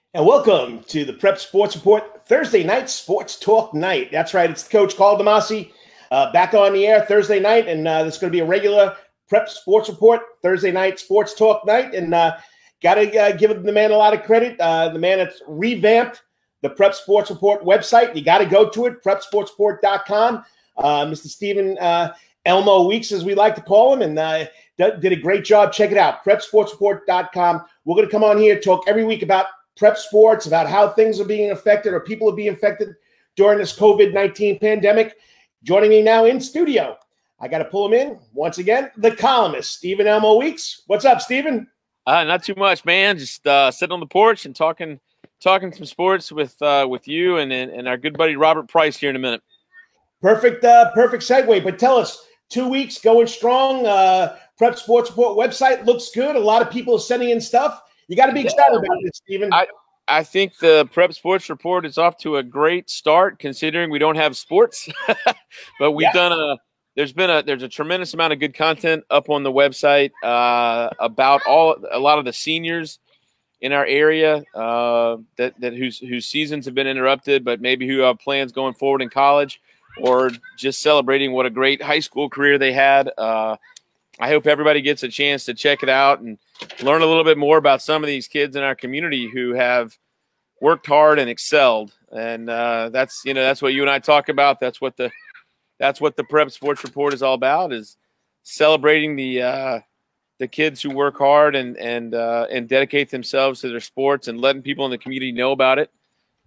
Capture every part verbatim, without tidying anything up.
And welcome to the Prep Sports Report Thursday night sports talk night. That's right. It's Coach Carl DeMasi uh, back on the air Thursday night. And uh, this is going to be a regular Prep Sports Report Thursday night sports talk night. And uh, got to uh, give the man a lot of credit. Uh, the man that's revamped the Prep Sports Report website. You got to go to it, prep sports report dot com. Uh, Mister Stephen uh, Elmo Weeks, as we like to call him, and uh, did a great job. Check it out, prep sports report dot com. We're going to come on here, talk every week about prep sports, about how things are being affected or people are being affected during this COVID nineteen pandemic. Joining me now in studio, I got to pull him in once again, the columnist, Stephen Elmo Weeks. What's up, Stephen? Uh, not too much, man. Just uh, sitting on the porch and talking talking some sports with uh, with you and, and and our good buddy Robert Price here in a minute. Perfect, uh, perfect segue. But tell us, two weeks going strong. Uh, Prep Sports Report website looks good. A lot of people are sending in stuff. You got to be excited about this, Stephen. I, I think the Prep Sports Report is off to a great start, considering we don't have sports. But we've yeah. done a. There's been a. There's a tremendous amount of good content up on the website uh, about all a lot of the seniors in our area uh, that that whose whose seasons have been interrupted, but maybe who have plans going forward in college, or just celebrating what a great high school career they had. Uh, I hope everybody gets a chance to check it out and learn a little bit more about some of these kids in our community who have worked hard and excelled. And uh, that's, you know, that's what you and I talk about. That's what the, that's what the Prep Sports Report is all about, is celebrating the, uh, the kids who work hard and, and, uh, and dedicate themselves to their sports and letting people in the community know about it.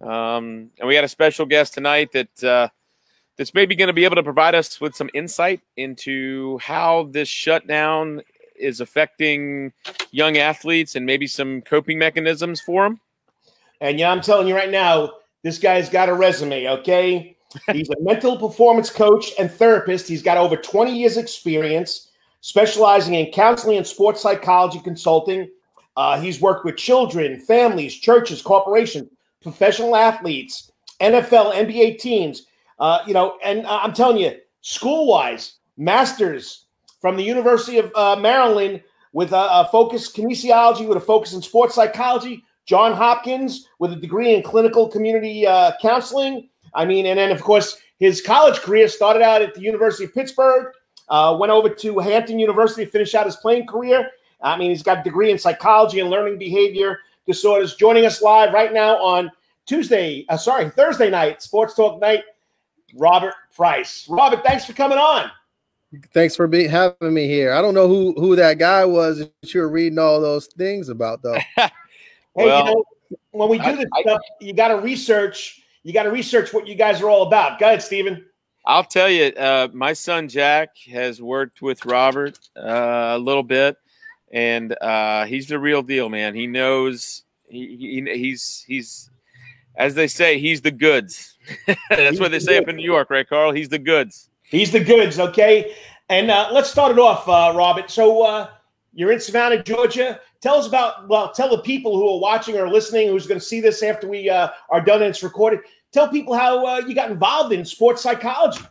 Um, and we got a special guest tonight that, uh, that's maybe going to be able to provide us with some insight into how this shutdown is affecting young athletes and maybe some coping mechanisms for them. And yeah, I'm telling you right now, this guy's got a resume, okay? He's a mental performance coach and therapist. He's got over twenty years experience specializing in counseling and sports psychology consulting. Uh, he's worked with children, families, churches, corporations, professional athletes, N F L, N B A teams. Uh, you know, and uh, I'm telling you, school-wise, masters from the University of uh, Maryland with a, a focus kinesiology, with a focus in sports psychology. John Hopkins with a degree in clinical community uh, counseling. I mean, and then, of course, his college career started out at the University of Pittsburgh, uh, went over to Hampton University to finish out his playing career. I mean, he's got a degree in psychology and learning behavior disorders. Joining us live right now on Tuesday, uh, sorry, Thursday night, Sports Talk Night, Robert Price. Robert, thanks for coming on. Thanks for be, having me here. I don't know who who that guy was that you were reading all those things about, though. Hey, well, you know, when we do I, this I, stuff, you got to research. You got to research what you guys are all about. Go ahead, Stephen. I'll tell you, uh, my son Jack has worked with Robert uh, a little bit, and uh, he's the real deal, man. He knows. He, he he's he's as they say, he's the goods. That's he's what they the say goods. Up in New York, right, Carl? He's the goods. He's the goods, okay? And uh, let's start it off, uh, Robert. So uh, you're in Savannah, Georgia. Tell us about, well, tell the people who are watching or listening, who's going to see this after we uh, are done and it's recorded, tell people how uh, you got involved in sports psychology.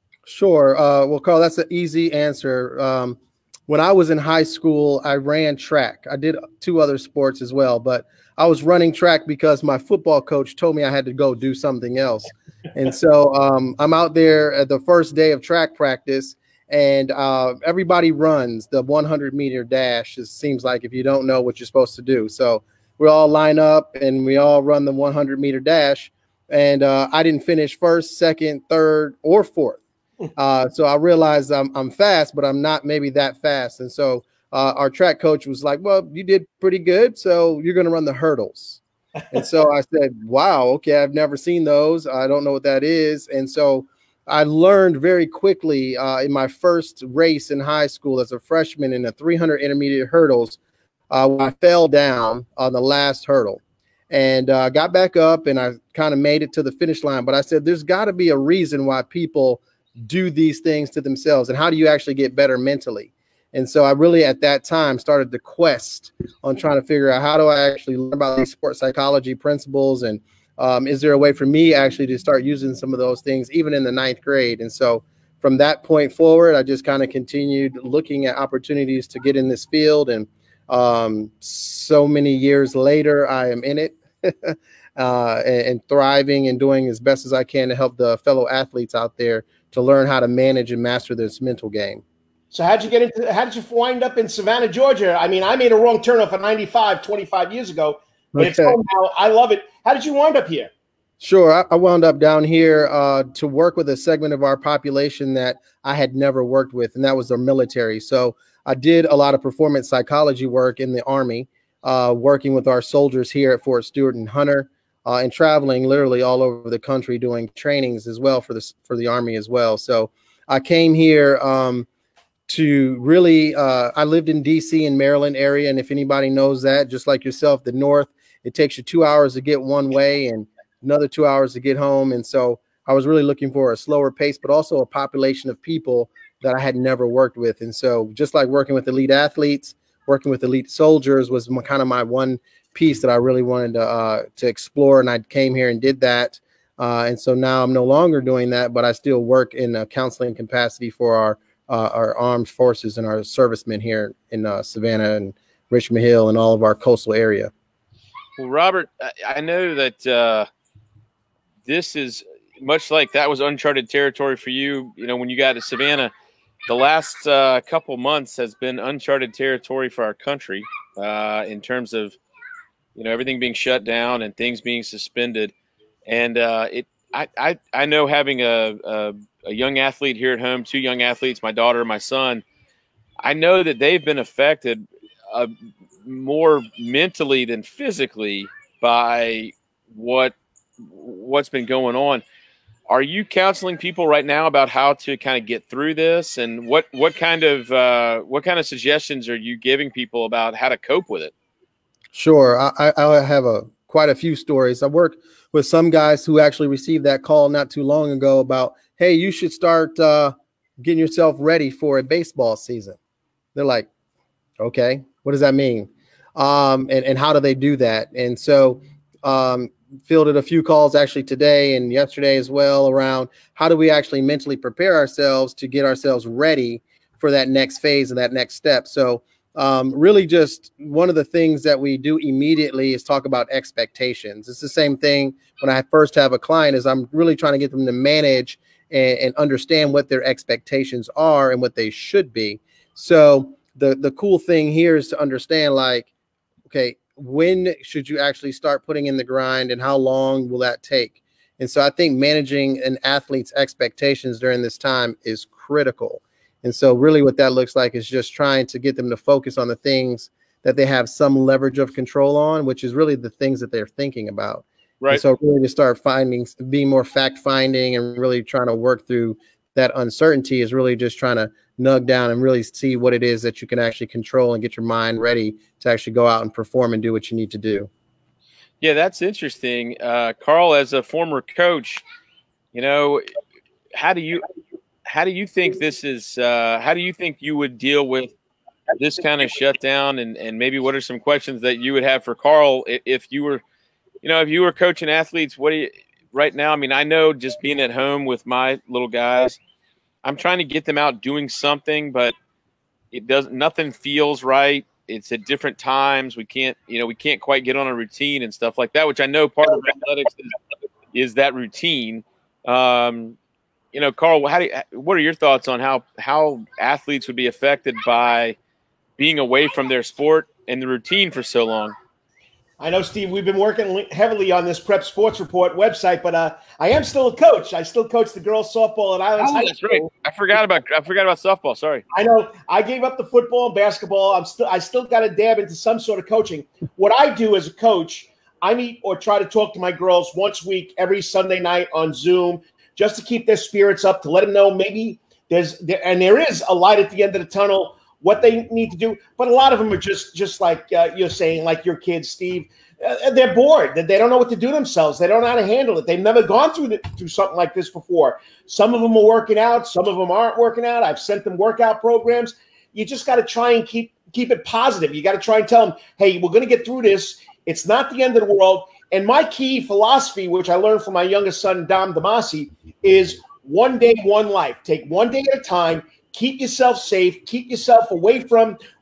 Sure. Uh, well, Carl, that's an easy answer. Um, when I was in high school, I ran track. I did two other sports as well, but I was running track because my football coach told me I had to go do something else. And so um, I'm out there at the first day of track practice, and uh, everybody runs the one hundred meter dash. It seems like, if you don't know what you're supposed to do. So we all line up and we all run the one hundred meter dash. And uh, I didn't finish first, second, third, or fourth. Uh, so I realized I'm, I'm fast, but I'm not maybe that fast. And so Uh, our track coach was like, well, you did pretty good, so you're going to run the hurdles. And so I said, wow, okay, I've never seen those. I don't know what that is. And so I learned very quickly uh, in my first race in high school as a freshman in the three hundred intermediate hurdles, uh, I fell down on the last hurdle and uh, got back up, and I kind of made it to the finish line. But I said, there's got to be a reason why people do these things to themselves, and how do you actually get better mentally? And so I really, at that time, started the quest on trying to figure out, how do I actually learn about these sports psychology principles? And um, is there a way for me actually to start using some of those things even in the ninth grade? And so from that point forward, I just kind of continued looking at opportunities to get in this field. And um, so many years later, I am in it. uh, and, and thriving and doing as best as I can to help the fellow athletes out there to learn how to manage and master this mental game. So how'd you get into, how did you wind up in Savannah, Georgia? I mean, I made a wrong turn off at ninety-five, twenty-five years ago, but okay. It's home now. I love it. How did you wind up here? Sure. I, I wound up down here uh, to work with a segment of our population that I had never worked with, and that was the military. So I did a lot of performance psychology work in the Army, uh, working with our soldiers here at Fort Stewart and Hunter, uh, and traveling literally all over the country doing trainings as well for the, for the Army as well. So I came here um, to really, uh, I lived in D C and Maryland area. And if anybody knows that, just like yourself, the North, it takes you two hours to get one way and another two hours to get home. And so I was really looking for a slower pace, but also a population of people that I had never worked with. And so just like working with elite athletes, working with elite soldiers was my, kind of my one piece that I really wanted to, uh, to explore. And I came here and did that. Uh, and so now I'm no longer doing that, but I still work in a counseling capacity for our, uh, our armed forces and our servicemen here in uh, Savannah and Richmond Hill and all of our coastal area. Well, Robert, I know that uh, this is much like that was uncharted territory for you. You know, when you got to Savannah, the last uh, couple months has been uncharted territory for our country uh, in terms of, you know, everything being shut down and things being suspended. And uh, it, I, I, I know having a, a, a young athlete here at home, two young athletes, my daughter and my son, I know that they've been affected uh, more mentally than physically by what what's been going on. Are you counseling people right now about how to kind of get through this, and what what kind of uh, what kind of suggestions are you giving people about how to cope with it? Sure, I, I have a quite a few stories. I work with some guys who actually received that call not too long ago about, hey, you should start uh, getting yourself ready for a baseball season. They're like, okay, what does that mean? Um, and, and how do they do that? And so um, fielded a few calls actually today and yesterday as well around how do we actually mentally prepare ourselves to get ourselves ready for that next phase and that next step. So um, really just one of the things that we do immediately is talk about expectations. It's the same thing when I first have a client is I'm really trying to get them to manage and, and understand what their expectations are and what they should be. So the, the cool thing here is to understand, like, okay, when should you actually start putting in the grind and how long will that take? And so I think managing an athlete's expectations during this time is critical. And so really what that looks like is just trying to get them to focus on the things that they have some leverage of control on, which is really the things that they're thinking about. Right. And so really to start finding, being more fact finding and really trying to work through that uncertainty is really just trying to nug down and really see what it is that you can actually control and get your mind ready to actually go out and perform and do what you need to do. Yeah, that's interesting. Uh, Carl, as a former coach, you know, how do you, how do you think this is, uh, how do you think you would deal with this kind of shutdown? And, and maybe what are some questions that you would have for Carl if you were, you know, if you were coaching athletes, what do you, right now, I mean, I know just being at home with my little guys, I'm trying to get them out doing something, but it doesn't, nothing feels right. It's at different times. We can't, you know, we can't quite get on a routine and stuff like that, which I know part of athletics is, is that routine. Um, you know, Carl, how do you, what are your thoughts on how, how athletes would be affected by being away from their sport and the routine for so long? I know, Steve, we've been working heavily on this Prep Sports Report website, but uh, I am still a coach. I still coach the girls softball at Islands oh, High that's School. Right. I forgot about I forgot about softball. Sorry. I know. I gave up the football and basketball. I'm still I still got to dab into some sort of coaching. What I do as a coach, I meet or try to talk to my girls once a week, every Sunday night on Zoom, just to keep their spirits up, to let them know maybe there's there and there is a light at the end of the tunnel. What they need to do, but a lot of them are just just like uh, you're saying, like your kids, Steve. Uh, they're bored. They don't know what to do themselves. They don't know how to handle it. They've never gone through the, through something like this before. Some of them are working out. Some of them aren't working out. I've sent them workout programs. You just got to try and keep keep it positive. You got to try and tell them, hey, we're going to get through this. It's not the end of the world. And my key philosophy, which I learned from my youngest son, Dom Damasi, is one day, one life. Take one day at a time. Keep yourself safe. Keep yourself away from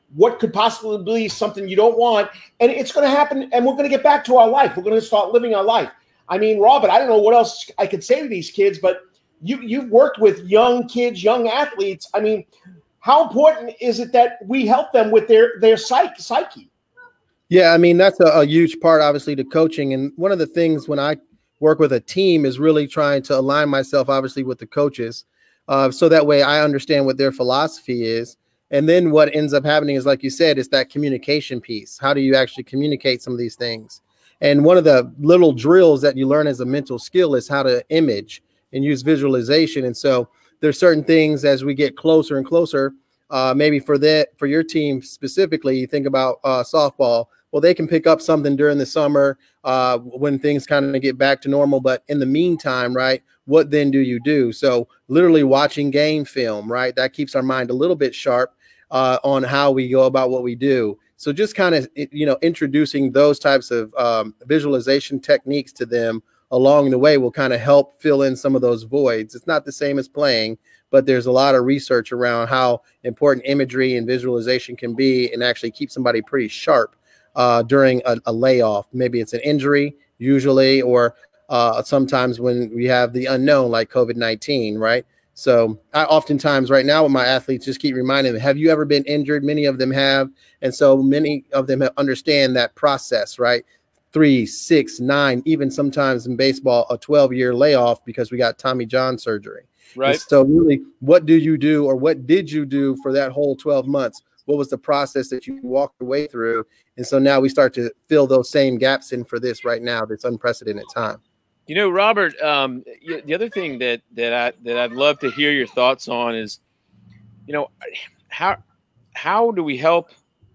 what could possibly be something you don't want, and it's going to happen, and we're going to get back to our life. We're going to start living our life. I mean, Robert, I don't know what else I could say to these kids, but you, you've worked with young kids, young athletes. I mean, how important is it that we help them with their, their psyche, psyche? Yeah, I mean, that's a, a huge part, obviously, to coaching. And one of the things when I work with a team is really trying to align myself, obviously, with the coaches. Uh, so that way I understand what their philosophy is. And then what ends up happening is, like you said, is that communication piece. How do you actually communicate some of these things? And one of the little drills that you learn as a mental skill is how to image and use visualization. And so there's certain things as we get closer and closer, uh, maybe for that, for your team specifically, you think about uh, softball. Well, they can pick up something during the summer uh, when things kind of get back to normal. But in the meantime, right, what then do you do? So literally watching game film, right, that keeps our mind a little bit sharp uh, on how we go about what we do. So just kind of, you know, introducing those types of um, visualization techniques to them along the way will kind of help fill in some of those voids. It's not the same as playing, but there's a lot of research around how important imagery and visualization can be and actually keep somebody pretty sharp uh, during a, a layoff. Maybe it's an injury usually, or uh, sometimes when we have the unknown like COVID nineteen, right? So I oftentimes right now with my athletes just keep reminding them, have you ever been injured? Many of them have. And so many of them understand that process, right? Three, six, nine, even sometimes in baseball, a twelve year layoff because we got Tommy John surgery. Right. And so really, what do you do, or what did you do for that whole twelve months? What was the process that you walked away through? And so now we start to fill those same gaps in for this right now, this unprecedented time. You know, Robert, um, the other thing that that I that I'd love to hear your thoughts on is, you know, how how do we help,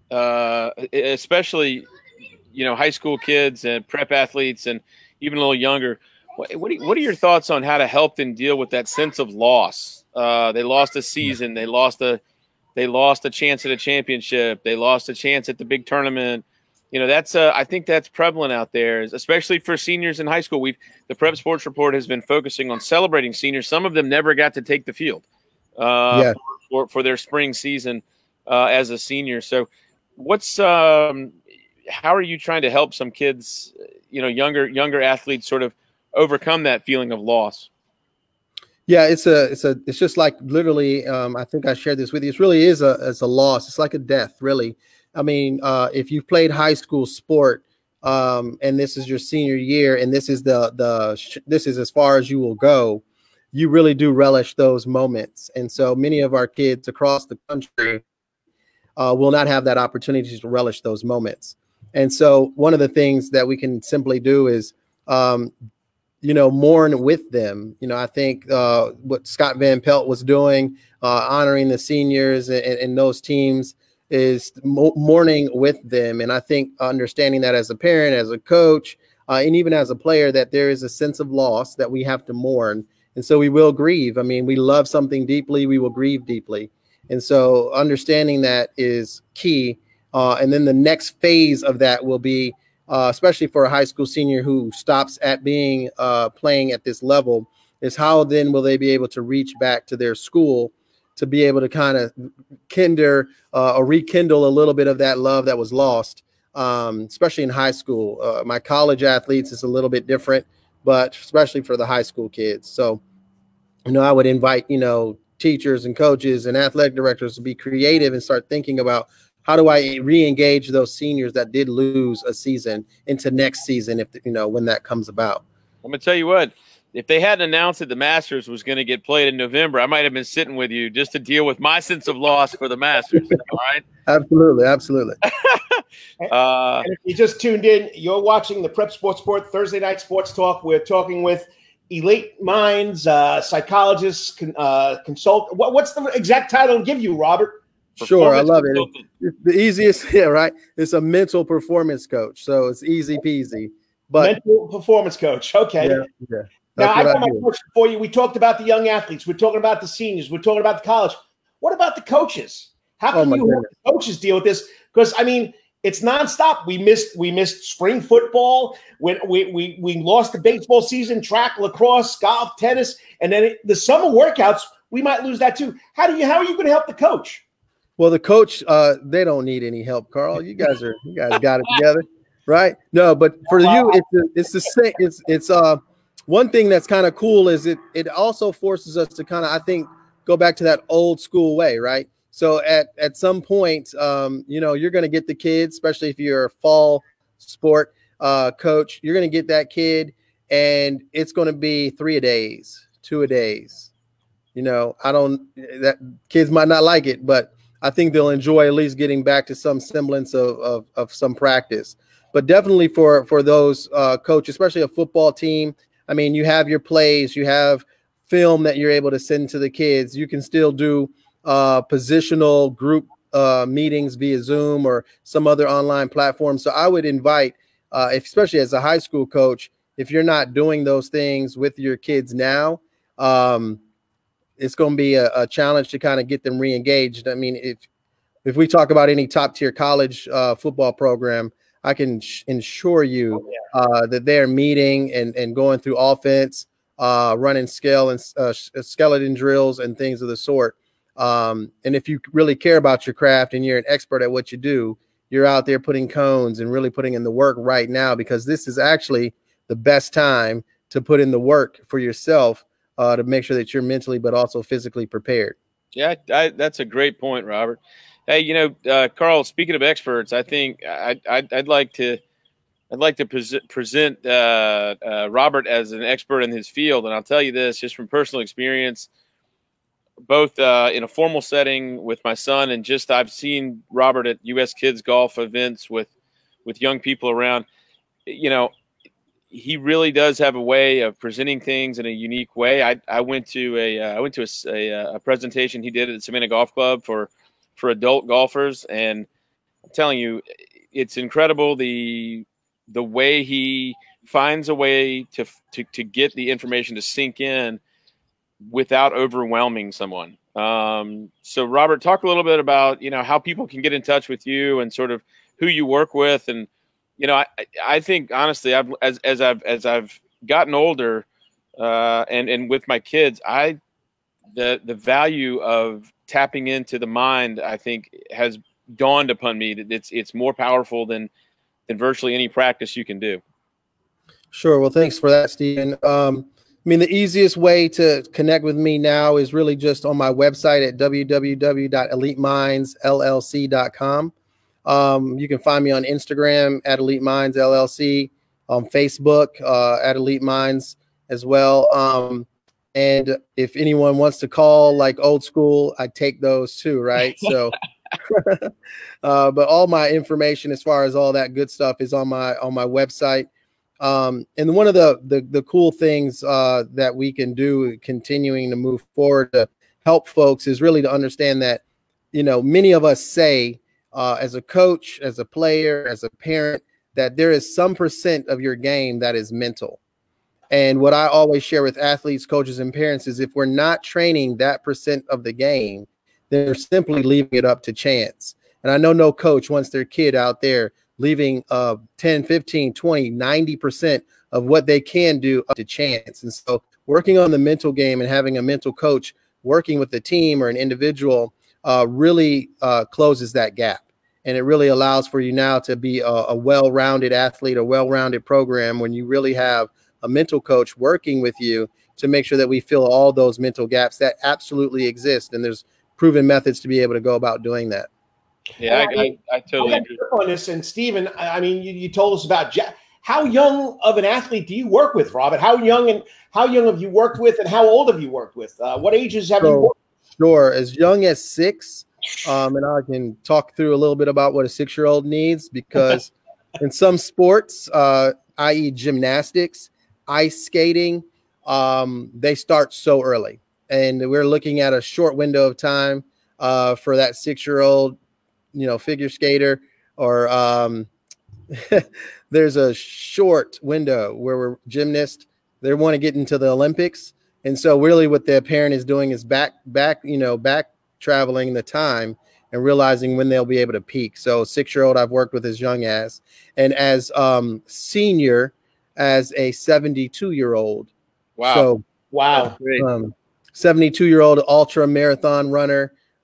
uh, especially, you know, high school kids and prep athletes and even a little younger. What what are, what are your thoughts on how to help them deal with that sense of loss? Uh, they lost a season, they lost a they lost a chance at a championship, they lost a chance at the big tournament. You know, that's uh, I think that's prevalent out there, especially for seniors in high school. We've the Prep Sports Report has been focusing on celebrating seniors. Some of them never got to take the field uh, yeah. for, for their spring season uh, as a senior. So, what's um, how are you trying to help some kids, you know, younger younger athletes, sort of overcome that feeling of loss? Yeah, it's a it's a it's just like literally. Um, I think I shared this with you. It really is a it's a loss. It's like a death, really. I mean, uh, if you've played high school sport um, and this is your senior year and this is the the this is as far as you will go, you really do relish those moments. And so many of our kids across the country uh, will not have that opportunity to relish those moments. And so one of the things that we can simply do is, um, you know, mourn with them. You know, I think uh, what Scott Van Pelt was doing, uh, honoring the seniors and, and those teams, is mourning with them. And I think understanding that as a parent, as a coach, uh, and even as a player, that there is a sense of loss that we have to mourn. And so we will grieve. I mean, we love something deeply, we will grieve deeply. And so understanding that is key. Uh, and then the next phase of that will be, uh, especially for a high school senior who stops at being uh, playing at this level, is how then will they be able to reach back to their school to be able to kind of kinder uh, or rekindle a little bit of that love that was lost, um, especially in high school. Uh, my college athletes is a little bit different, but especially for the high school kids. So, you know, I would invite, you know, teachers and coaches and athletic directors to be creative and start thinking about how do I re-engage those seniors that did lose a season into next season, if, you know, when that comes about. I'm going to tell you what. If they hadn't announced that the Masters was going to get played in November, I might have been sitting with you just to deal with my sense of loss for the Masters. All right. Absolutely. Absolutely. uh, and if you just tuned in, you're watching the Prep Sports Sport Thursday Night Sports Talk. We're talking with elite minds, uh, psychologists, con, uh, consult. What, what's the exact title to give you, Robert? Sure. I love it. It's the easiest. Yeah. Right. It's a mental performance coach. So it's easy peasy. But mental performance coach. Okay. Yeah. yeah. Now, I got I my question for you. We talked about the young athletes. We're talking about the seniors. We're talking about the college. What about the coaches? How can oh you help the coaches deal with this? Because, I mean, it's nonstop. We missed we missed spring football. When we, we, we lost the baseball season, track, lacrosse, golf, tennis. And then it, the summer workouts, we might lose that too. How do you? How are you going to help the coach? Well, the coach, uh, they don't need any help, Carl. You guys are, you guys got it together, right? No, but for you, it's the, it's the same. It's it's uh one thing that's kind of cool is it it also forces us to kind of, I think, go back to that old school way, right? So at at some point, um, you know, you're going to get the kids, especially if you're a fall sport uh, coach, you're going to get that kid, and it's going to be three a days, two a days. You know, I don't. That kids might not like it, but I think they'll enjoy at least getting back to some semblance of, of, of some practice. But definitely for, for those uh, coaches, especially a football team, I mean, you have your plays, you have film that you're able to send to the kids. You can still do uh, positional group uh, meetings via Zoom or some other online platform. So I would invite, uh, especially as a high school coach, if you're not doing those things with your kids now, um, it's going to be a, a challenge to kind of get them re-engaged. I mean, if if we talk about any top tier college uh, football program, I can sh- ensure you uh, that they're meeting and, and going through offense, uh, running scale and uh, skeleton drills and things of the sort. Um, and if you really care about your craft and you're an expert at what you do, you're out there putting cones and really putting in the work right now, because this is actually the best time to put in the work for yourself. Uh, to make sure that you're mentally but also physically prepared. Yeah, I, that's a great point, Robert. Hey, you know, uh, Carl, speaking of experts, I think I, I'd, I'd like to I'd like to pre- present uh, uh, Robert as an expert in his field. And I'll tell you this, just from personal experience, both uh, in a formal setting with my son and just I've seen Robert at U S Kids Golf events with, with young people around, you know, he really does have a way of presenting things in a unique way. I, I went to a uh, I went to a, a, a presentation he did at the Savannah Golf Club for for adult golfers, and I'm telling you, it's incredible the the way he finds a way to to to get the information to sink in without overwhelming someone. Um, so, Robert, talk a little bit about you know how people can get in touch with you and sort of who you work with. And You know, I, I think honestly, I've as as I've as I've gotten older, uh, and and with my kids, I the the value of tapping into the mind, I think, has dawned upon me that it's it's more powerful than than virtually any practice you can do. Sure. Well, thanks for that, Stephen. Um, I mean, the easiest way to connect with me now is really just on my website at w w w dot elite minds l l c dot com. Um, you can find me on Instagram at Elite Minds L L C, on Facebook uh, at Elite Minds as well. Um, and if anyone wants to call like old school, I take those too, right? So, uh, but all my information as far as all that good stuff is on my on my website. Um, and one of the the, the cool things uh, that we can do, continuing to move forward to help folks, is really to understand that, you know, many of us say, Uh, as a coach, as a player, as a parent, that there is some percent of your game that is mental. And what I always share with athletes, coaches, and parents is if we're not training that percent of the game, they're simply leaving it up to chance. And I know no coach wants their kid out there leaving uh, ten, fifteen, twenty, ninety percent of what they can do up to chance. And so working on the mental game and having a mental coach working with the team or an individual Uh, really uh, closes that gap. And it really allows for you now to be a, a well-rounded athlete, a well-rounded program, when you really have a mental coach working with you to make sure that we fill all those mental gaps that absolutely exist. And there's proven methods to be able to go about doing that. Yeah, I, I, I totally agree on this. And Stephen, I mean, you, you told us about Jack. How young of an athlete do you work with, Robert? How young and how young have you worked with, and how old have you worked with? Uh, what ages have so, you worked with? Sure. As young as six. Um, and I can talk through a little bit about what a six-year-old needs, because in some sports, uh, that is gymnastics, ice skating, um, they start so early. And we're looking at a short window of time uh, for that six-year-old, you know, figure skater, or um, there's a short window where we're gymnasts. They want to get into the Olympics. And so really what the parent is doing is back, back, you know, back traveling the time and realizing when they'll be able to peak. So six-year-old I've worked with as young as, and as um, senior as a seventy-two-year-old. Wow. So wow. Um, seventy-two-year-old ultra marathon runner.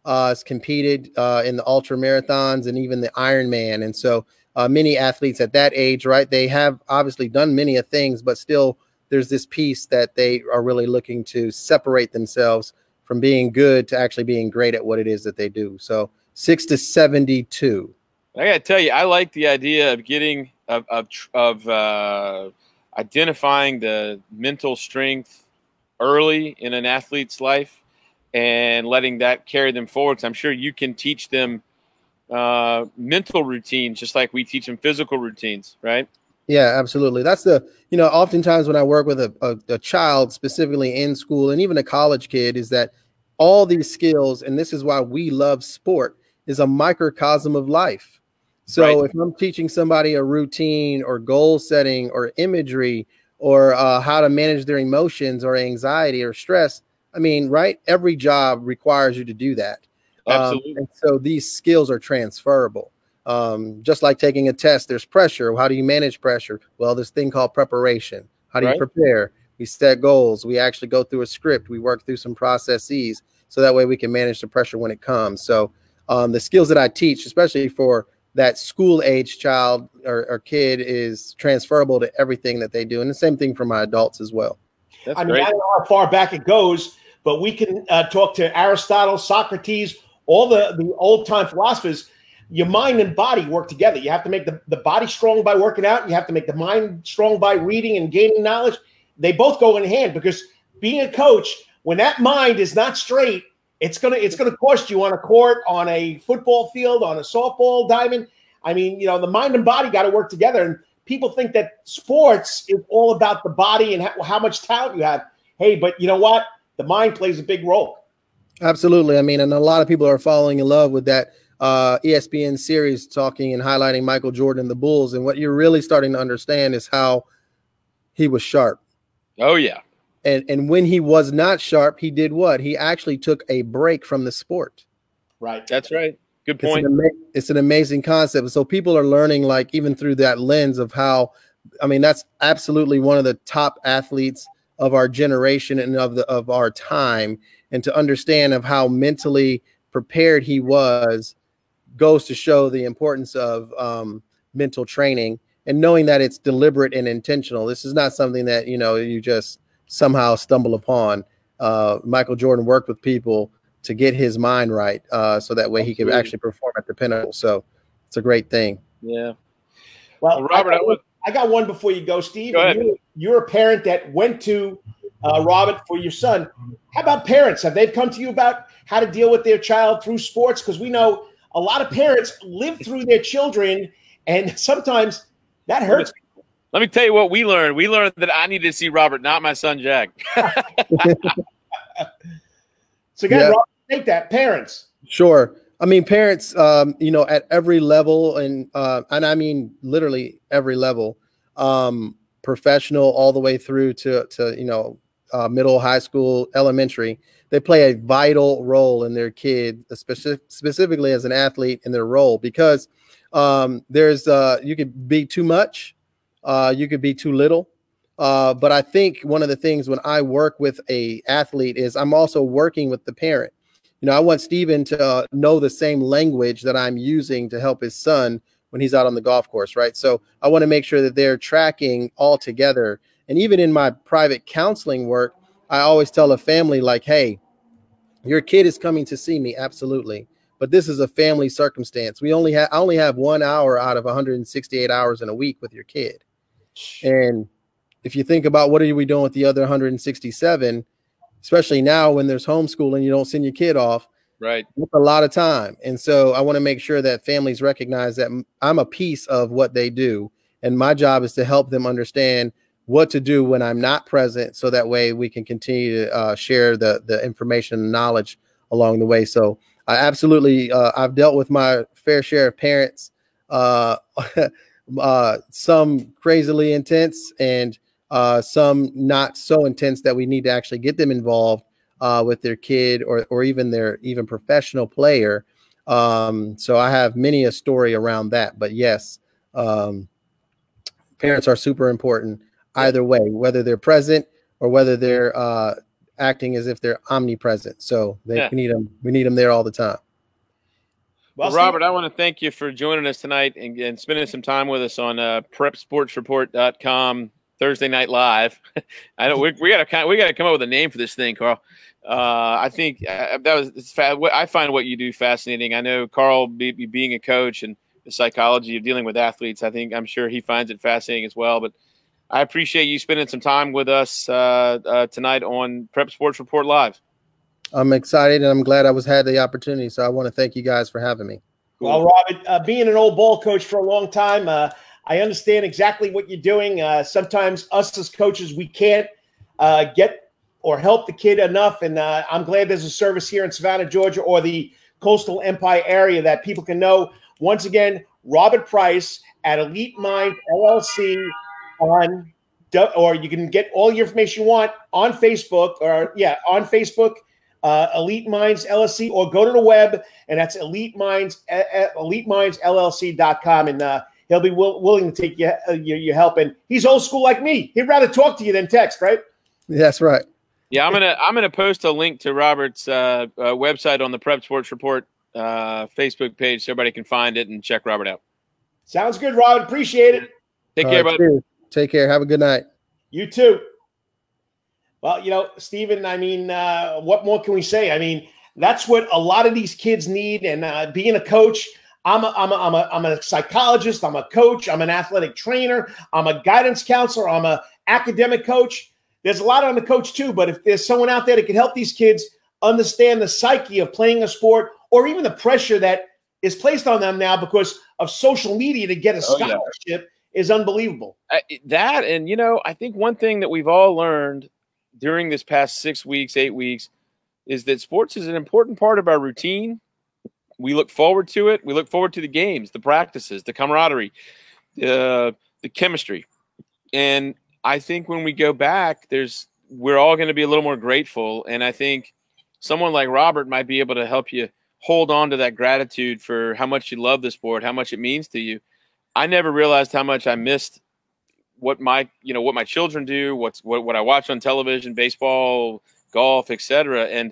uh, has competed uh, in the ultra marathons and even the Ironman. And so uh, many athletes at that age, right, they have obviously done many of things, but still there's this piece that they are really looking to separate themselves from being good to actually being great at what it is that they do. So six to seventy-two. I got to tell you, I like the idea of getting of of, of uh, identifying the mental strength early in an athlete's life and letting that carry them forward. 'Cause I'm sure you can teach them uh, mental routines just like we teach them physical routines, right? Yeah, absolutely. That's the, you know, oftentimes when I work with a, a, a child specifically in school and even a college kid, is that all these skills, and this is why we love sport, is a microcosm of life. So right. If I'm teaching somebody a routine or goal setting or imagery or uh, how to manage their emotions or anxiety or stress, I mean, right, every job requires you to do that. Absolutely. Um, and so these skills are transferable. Um, just like taking a test, there's pressure. How do you manage pressure? Well, this thing called preparation. How do right. you prepare? We set goals. We actually go through a script. We work through some processes so that way we can manage the pressure when it comes. So um, the skills that I teach, especially for that school age child or, or kid, is transferable to everything that they do. And the same thing for my adults as well. That's I mean, great. I don't know how far back it goes, but we can uh, talk to Aristotle, Socrates, all the, the old time philosophers. Your mind and body work together. You have to make the, the body strong by working out. You have to make the mind strong by reading and gaining knowledge. They both go in hand, because being a coach, when that mind is not straight, it's gonna it's gonna cost you on a court, on a football field, on a softball diamond. I mean, you know, the mind and body got to work together. And people think that sports is all about the body and how, how much talent you have. Hey, but you know what? The mind plays a big role. Absolutely. I mean, and a lot of people are falling in love with that uh, E S P N series talking and highlighting Michael Jordan and the Bulls. And what you're really starting to understand is how he was sharp. Oh, yeah. And and when he was not sharp, he did what? He actually took a break from the sport. Right. That's right. Good point. It's an, ama- it's an amazing concept. So people are learning, like, even through that lens of how, I mean, that's absolutely one of the top athletes of our generation and of the of our time. And to understand of how mentally prepared he was goes to show the importance of um, mental training and knowing that it's deliberate and intentional. This is not something that, you know, you just somehow stumble upon. Uh, Michael Jordan worked with people to get his mind right, uh, so that way he could actually perform at the pinnacle. So it's a great thing. Yeah. Well, well Robert, I got, I, would, I got one before you go, Steve. Go ahead. You're, you're a parent that went to uh, Robert for your son. How about parents? Have they come to you about how to deal with their child through sports? Because we know a lot of parents live through their children, and sometimes that hurts. Let me tell you what we learned. We learned that I needed to see Robert, not my son, Jack. So again, Yeah. Robert, take that. Parents. Sure. I mean, parents, um, you know, at every level, and uh, and I mean literally every level, um, professional all the way through to to you know uh, middle, high school, elementary, they play a vital role in their kid, especially specifically as an athlete in their role, because um, there's uh, you could be too much, uh, you could be too little. Uh, but I think one of the things when I work with a athlete is I'm also working with the parent. You know, I want Steven to uh, know the same language that I'm using to help his son when he's out on the golf course, right? So I want to make sure that they're tracking all together. And even in my private counseling work, I always tell a family, like, hey, your kid is coming to see me, absolutely. But this is a family circumstance. We only have I only have one hour out of one hundred sixty-eight hours in a week with your kid. And if you think about what are we doing with the other one hundred sixty-seven, especially now when there's homeschooling, you don't send your kid off. Right. That's a lot of time. And so I want to make sure that families recognize that I'm a piece of what they do. And my job is to help them understand what to do when I'm not present. So that way we can continue to uh, share the, the information and knowledge along the way. So I absolutely, uh, I've dealt with my fair share of parents, uh, uh, some crazily intense and uh, some not so intense that we need to actually get them involved uh, with their kid or, or even their even professional player. Um, so I have many a story around that, but yes, um, parents are super important either way, whether they're present or whether they're uh, acting as if they're omnipresent. So they, Yeah. we need them. We need them there all the time. Well, Robert, I want to thank you for joining us tonight and, and spending some time with us on uh, prep sports report dot com Thursday Night Live. I know we, we got to we got to come up with a name for this thing, Carl. Uh, I think uh, that was it's fa- I find what you do fascinating. I know Carl, be, be being a coach and the psychology of dealing with athletes, I think I'm sure he finds it fascinating as well. But I appreciate you spending some time with us uh, uh, tonight on Prep Sports Report Live. I'm excited, and I'm glad I was had the opportunity. So I want to thank you guys for having me. Cool. Well, Robert, uh, being an old ball coach for a long time, uh, I understand exactly what you're doing. Uh, sometimes us as coaches, we can't uh, get or help the kid enough, and uh, I'm glad there's a service here in Savannah, Georgia, or the Coastal Empire area that people can know. Once again, Robert Price at Elite Mind L L C on, or you can get all your information you want on Facebook, or yeah, on Facebook. Uh, Elite Minds L L C, or go to the web, and that's Elite Minds, uh, Elite Minds L L C dot com, and uh, he'll be will, willing to take you, uh, your, your help. And he's old school like me; he'd rather talk to you than text, right? That's right. Yeah, I'm gonna I'm gonna post a link to Robert's uh, uh, website on the Prep Sports Report uh, Facebook page so everybody can find it and check Robert out. Sounds good, Robert. Appreciate it. Take All care, right, buddy. Take care. Have a good night. You too. Well, you know, Stephen, I mean, uh, what more can we say? I mean, that's what a lot of these kids need. And uh, being a coach, I'm a, I'm, a, I'm, a, I'm a psychologist. I'm a coach. I'm an athletic trainer. I'm a guidance counselor. I'm a academic coach. There's a lot on the coach too. But if there's someone out there that can help these kids understand the psyche of playing a sport, or even the pressure that is placed on them now because of social media to get a scholarship, oh, yeah. is unbelievable. I, that, and, you know, I think one thing that we've all learned during this past six weeks, eight weeks, is that sports is an important part of our routine. We look forward to it. We look forward to the games, the practices, the camaraderie, uh, the chemistry. And I think when we go back, there's we're all going to be a little more grateful. And I think someone like Robert might be able to help you hold on to that gratitude for how much you love the sport, how much it means to you. I never realized how much I missed what my, you know, what my children do, what's what, what I watch on television, baseball, golf, et cetera. And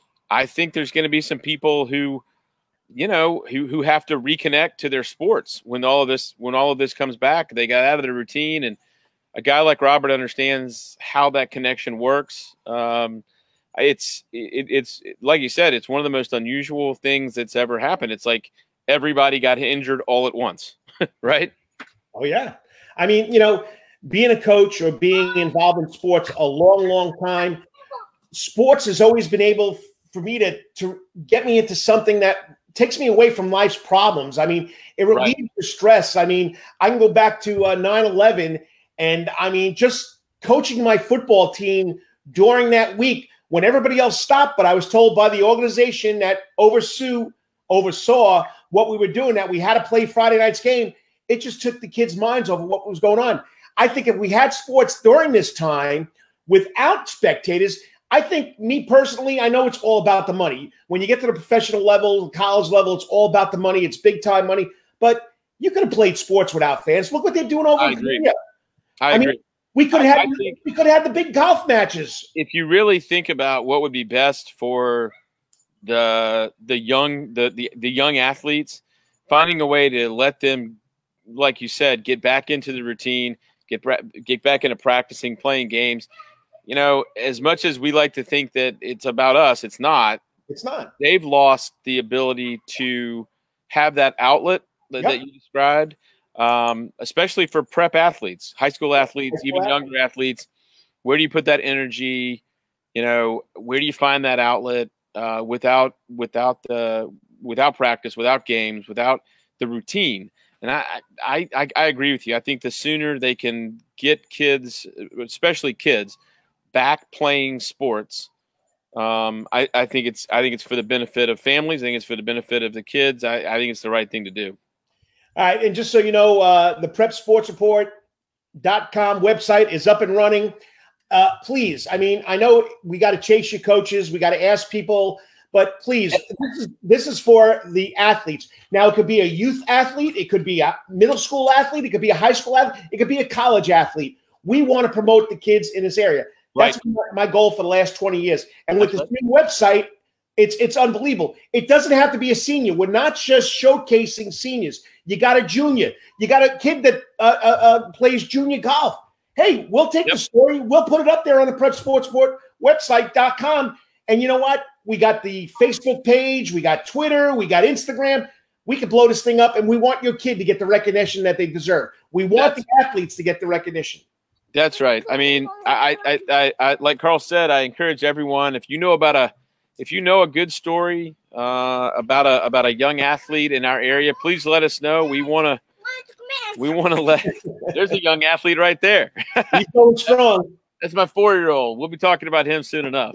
I think there's going to be some people who, you know, who, who have to reconnect to their sports when all of this, when all of this comes back. They got out of the routine, and a guy like Robert understands how that connection works. Um, it's, it, it's like you said, it's one of the most unusual things that's ever happened. It's like everybody got injured all at once, right? Oh yeah. I mean, you know, being a coach or being involved in sports a long, long time, sports has always been able for me to, to get me into something that takes me away from life's problems. I mean, it relieves right. the stress. I mean, I can go back to uh, nine eleven, and I mean, just coaching my football team during that week when everybody else stopped, but I was told by the organization that oversaw, oversaw what we were doing, that we had to play Friday night's game. It just took the kids' minds off of what was going on. I think if we had sports during this time without spectators, I think, me personally, I know it's all about the money. When you get to the professional level, college level, it's all about the money. It's big-time money. But you could have played sports without fans. Look what they're doing over I in agree. Korea. I, I agree. mean, we could have I, had, I think we could have had the big golf matches. If you really think about what would be best for the the young the the, the young athletes, finding a way to let them, like you said, get back into the routine, get get back into practicing, playing games. You know, as much as we like to think that it's about us, it's not. It's not. They've lost the ability to have that outlet that, Yep. that you described, um, especially for prep athletes, high school athletes, even younger athletes. Where do you put that energy? You know, where do you find that outlet uh, without without the without practice, without games, without the routine? And I, I, I, I agree with you. I think the sooner they can get kids, especially kids, back playing sports, um, I, I think it's I think it's for the benefit of families. I think it's for the benefit of the kids. I, I think it's the right thing to do. All right, and just so you know, uh, the prep sports report dot com website is up and running. Uh, please, I mean, I know we got to chase your coaches, we got to ask people. But please, this is, this is for the athletes. Now, it could be a youth athlete. It could be a middle school athlete. It could be a high school athlete. It could be a college athlete. We want to promote the kids in this area. That's right. my goal for the last twenty years. And with this new website, it's it's unbelievable. It doesn't have to be a senior. We're not just showcasing seniors. You got a junior. You got a kid that uh, uh, uh, plays junior golf. Hey, we'll take yep. the story. We'll put it up there on the Prep Sports Sport website dot com. And you know what? We got the Facebook page. We got Twitter. We got Instagram. We can blow this thing up, and we want your kid to get the recognition that they deserve. We want that's, the athletes to get the recognition. That's right. I mean, I, I, I, I, like Carl said, I encourage everyone, if you know about a, if you know a good story uh, about a about a young athlete in our area, please let us know. We want to, we want to let. There's a young athlete right there. He's going strong. That's my four-year-old. We'll be talking about him soon enough.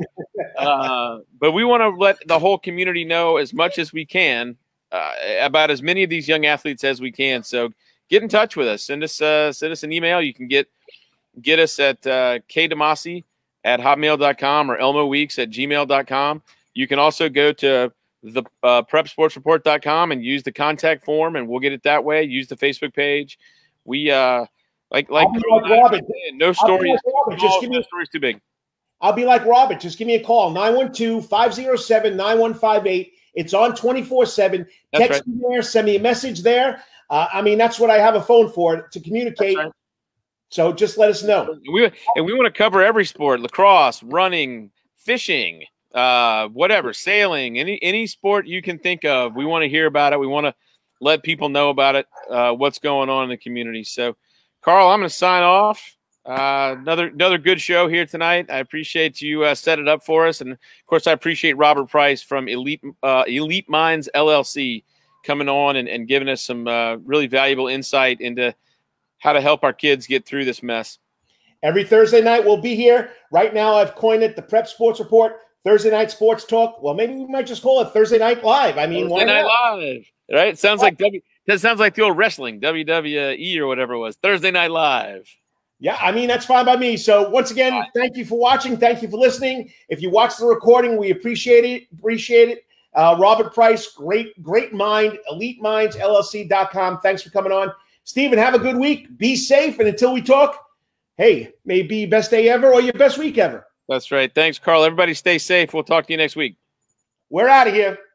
Uh, but we want to let the whole community know as much as we can uh, about as many of these young athletes as we can. So get in touch with us. Send us uh, send us an email. You can get get us at uh, kdemasi at hotmail dot com or elmo weeks at gmail dot com. You can also go to the uh, prep sports report dot com and use the contact form, and we'll get it that way. Use the Facebook page. We uh, like like, like Robert. No story is like too Just give me, no story is too big. I'll be like Robert. Just give me a call, nine one two, five oh seven, nine one five eight. It's on twenty-four seven. Text right. me there. Send me a message there. Uh, I mean, that's what I have a phone for, to communicate. Right. So just let us know. And we, and we want to cover every sport: lacrosse, running, fishing, uh, whatever, sailing, any any sport you can think of. We want to hear about it. We want to let people know about it, uh, what's going on in the community. So, Carl, I'm going to sign off. Uh, another another good show here tonight. I appreciate you uh, set it up for us, and of course, I appreciate Robert Price from Elite uh, Elite Minds L L C coming on and, and giving us some uh, really valuable insight into how to help our kids get through this mess. Every Thursday night we'll be here. Right now I've coined it the Prep Sports Report, Thursday Night Sports Talk. Well, maybe we might just call it Thursday Night Live. I mean, Thursday Night Live, right? It sounds like w, that sounds like the old wrestling, W W E or whatever it was. Thursday Night Live. Yeah, I mean, that's fine by me. So once again, thank you for watching. Thank you for listening. If you watch the recording, we appreciate it. Appreciate it. Uh, Robert Price, great, great mind, elite minds L L C dot com. Thanks for coming on. Stephen, have a good week. Be safe. And until we talk, hey, may it be your best day ever or your best week ever. That's right. Thanks, Carl. Everybody stay safe. We'll talk to you next week. We're out of here.